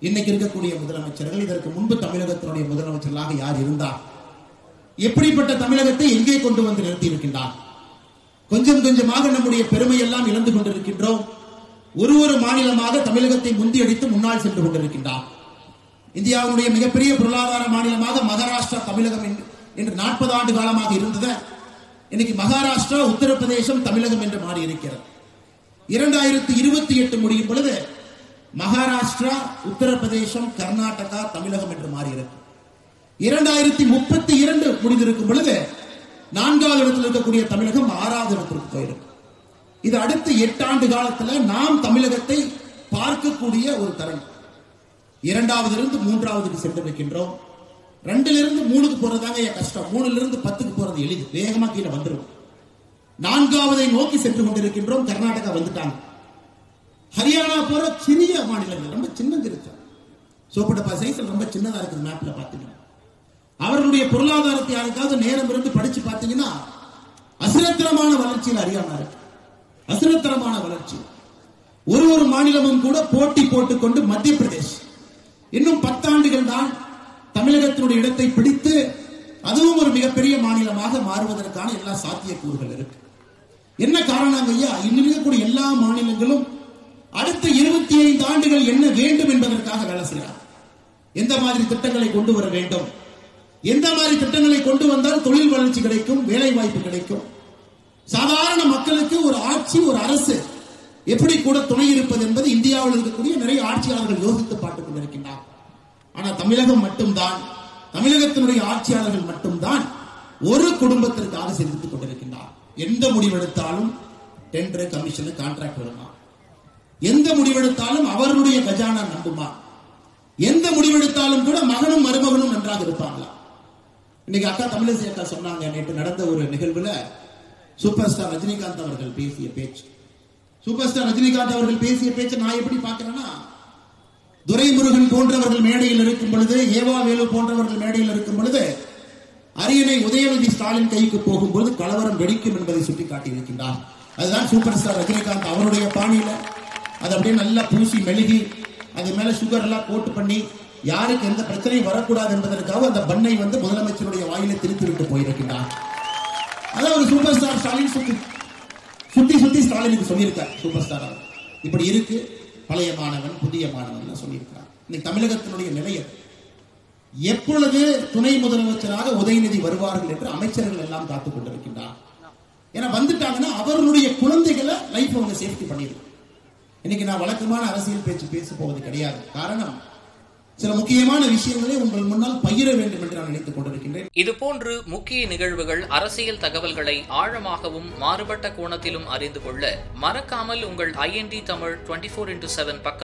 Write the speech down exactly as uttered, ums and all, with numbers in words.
இன்னைக்கு இருக்கக்கூடிய முதலமைச்சர்கள், இதற்கு முன்பு தமிழகத்தினுடைய முதலமைச்சர்களாக யார் இருந்தார், எப்படிப்பட்ட தமிழகத்தை எங்கே கொண்டு வந்து நிறுத்தி இருக்கின்றார். கொஞ்சம் கொஞ்சமாக நம்முடைய பெருமை எல்லாம் இழந்து கொண்டிருக்கின்றோம். ஒரு ஒரு மாநிலமாக தமிழகத்தை முந்தியடித்து முன்னால் சென்று கொண்டிருக்கின்றார். இந்தியாவுடைய மிகப்பெரிய பொருளாதார மாநிலமாக மகாராஷ்டிரா தமிழகம் என்று நாற்பது ஆண்டு காலமாக இருந்தது. இன்னைக்கு மகாராஷ்டிரா, உத்தரப்பிரதேசம், தமிழகம் என்று மாறி இருக்கிறது. இரண்டாயிரத்தி இருபத்தி எட்டு முடியும் பொழுது மகாராஷ்டிரா, உத்தரப்பிரதேசம், கர்நாடகா, தமிழகம் என்று மாறி இருக்கு. இரண்டாயிரத்தி முப்பத்தி இரண்டு முடிந்திருக்கும் பொழுது நான்காவது இடத்தில் இருக்கக்கூடிய தமிழகம் ஆறாவது இடத்திற்கு போயிருக்கு. இது அடுத்த எட்டு ஆண்டு காலத்தில் நாம் தமிழகத்தை பார்க்கக்கூடிய ஒரு தருணம். இரண்டாவது இருந்து மூன்றாவதுக்கு சென்றிருக்கின்றோம். ரெண்டுல இருந்து மூணுக்கு போறதாங்க கஷ்டம். மூணுல இருந்து பத்துக்கு போறது எளிது, வேகமா கீழே வந்துடும். நான்காவதை நோக்கி சென்று கொண்டிருக்கின்றோம். கர்நாடகா வந்துட்டாங்க. ஹரியானா போற சிறிய மாநிலங்கள், ரொம்ப சின்னது இருக்கு. சோப்பட்டப்பா சைஸ் ரொம்ப சின்னதா இருக்குது. மேப்ல பாத்தீங்கன்னா அவர்களுடைய பொருளாதாரத்தை யாருக்காவது நேரம் இருந்து படிச்சு பாத்தீங்கன்னா அசுரத்தரமான வளர்ச்சியில் ஹரியானா இருக்கு. அசுரத்தரமான வளர்ச்சி. ஒரு ஒரு மாநிலமும் கூட போட்டி போட்டுக் கொண்டு மத்திய பிரதேஷ் இன்னும் பத்தாண்டுகள் தான் தமிழகத்தினுடைய இடத்தை பிடித்து அதுவும் ஒரு மிகப்பெரிய மாநிலமாக மாறுவதற்கான எல்லா சாத்தியக்கூறுகள் இருக்கு. என்ன காரணம் ஐயா? இன்னும் இருக்கக்கூடிய எல்லா மாநிலங்களும் அடுத்த இருபத்தி ஐந்து ஆண்டுகள் என்ன வேண்டும் என்பதற்காக வேலை செய்யறாங்க. எந்த மாதிரி திட்டங்களை கொண்டு வர வேண்டும், எந்த மாதிரி திட்டங்களை கொண்டு வந்தால் தொழில் வளர்ச்சி கிடைக்கும், வேலை வாய்ப்பு கிடைக்கும், சாதாரண மக்களுக்கு ஒரு ஆட்சி, ஒரு அரசு எப்படி கூட துணை இருப்பது என்பது இந்தியாவில் இருக்கக்கூடிய நிறைய ஆட்சியாளர்கள் யோசித்து பார்த்துக் கொண்டிருக்கின்றனர். ஆனால் தமிழகம் மட்டும்தான், தமிழகத்தினுடைய ஆட்சியாளர்கள் மட்டும்தான் ஒரு குடும்பத்திற்காக சிந்தித்துக் கொண்டிருக்கின்றார். எந்த முடிவெடுத்தாலும் டெண்டர், கமிஷன், கான்ட்ராக்ட் வருமா? எந்த முடிவெடுத்தாலும் அவர்களுடைய கஜானா நம்புமா? எந்த முடிவெடுத்தாலும் கூட மகனும் மருமகனும் நன்றாக இருப்பாங்களா? இன்னைக்கு அக்கா தமிழிசை அக்கா சொன்னாங்க, நேற்று நடந்த ஒரு நிகழ்வுல சூப்பர் ஸ்டார் ரஜினிகாந்த் அவர்கள் பேசிய பேச்சு, சூப்பர் ஸ்டார் ரஜினிகாந்த் அவர்கள் பேசிய பேச்சு நான் எப்படி பார்க்கிறேன்னா, துரைமுருகன் போன்றவர்கள் மேடையில் இருக்கும் பொழுது, ஏவா வேலு போன்றவர்கள் மேடையில் இருக்கும் பொழுது, அரியணை உதயநிதி ஸ்டாலின் கைக்கு போகும்போது கலவரம் வெடிக்கும் என்பதை சுட்டிக்காட்டி இருக்கின்றார். அதுதான் சூப்பர் ஸ்டார் ரஜினிகாந்த் அவருடைய பாணியில அது அப்படியே நல்லா பூசி மெழுகி அது மேல சுகர் எல்லாம் போட்டு பண்ணி யாருக்கு எந்த பிரச்சனையும் வரக்கூடாது என்பதற்காக அந்த பண்ணை வந்து முதலமைச்சருடைய வாயில திருத்தி விட்டு போயிருக்கின்றார். அதான் ஒரு சூப்பர் ஸ்டார் ஸ்டாலின் சுத்தி சுத்தி சுத்தி ஸ்டாலினுக்கு சொல்லியிருக்கார். சூப்பர் ஸ்டார் இப்படி இருக்கு, பழைய மாணவன் புதிய மாணவன் சொல்லியிருக்கிறார். இன்னைக்கு தமிழகத்தினுடைய நிலையை எப்பொழுது துணை முதலமைச்சராக உதயநிதி வருவார்கள் என்று அமைச்சர்கள் எல்லாம் காத்துக் கொண்டிருக்கின்றார். ஏன்னா வந்துட்டாங்கன்னா அவர்களுடைய குழந்தைகளை லைஃப் அவங்க சேஃப்டி பண்ணிருக்கு. இன்னைக்கு நான் வழக்கமான அரசியல் பேச்சு பேச போவது கிடையாது. காரணம், சில முக்கியமான விஷயங்களை உங்கள் முன்னால் பகிர வேண்டும் என்று நான் நினைத்துக் கொண்டிருக்கின்றேன். இதுபோன்று முக்கிய நிகழ்வுகள், அரசியல் தகவல்களை ஆழமாகவும் மாறுபட்ட கோணத்திலும் அறிந்து கொள்ள மறக்காமல் உங்கள் IND Tamil twenty four into seven பக்கம்